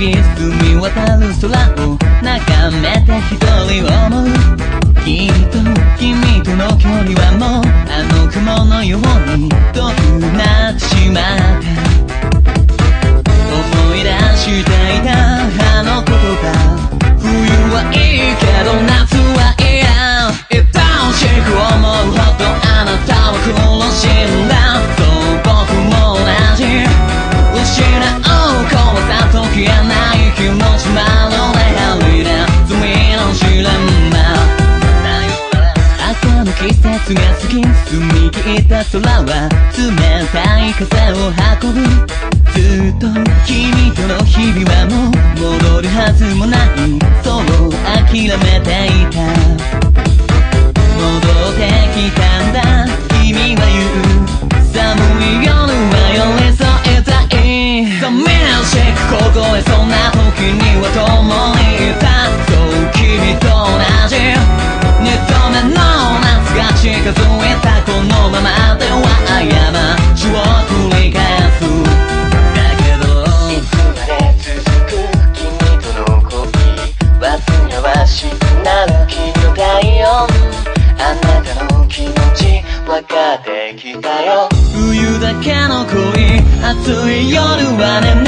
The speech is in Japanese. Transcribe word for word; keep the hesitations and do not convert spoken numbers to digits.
き澄み渡る空を眺めて一人思う。きっと君との距離はもうあの雲のように遠くなってしまった。思い出していたあの言葉、冬はいいけど夏は嫌。愛おしく思うほどあなたは苦しんだ。そう僕も同じ。失う怖さ解けない気持ちまるで針で罪の試練だ。赤の季節が好き、澄み切った空は冷たい風を運ぶ。ずっと君との日々はもう戻るはずもない、そう諦めていた。戻ってきたんだ君は言う。寒い夜は寄り添いたい。寂しく凍えそうな時には共にいた。そう君と同じ二度目の夏が近づいた。このままでは過ちを繰り返す。だけどいつまで続く君との恋、煩わしくなる君の体温、あなたの気持ち分かってきたよ。冬だけの恋、暑い夜はね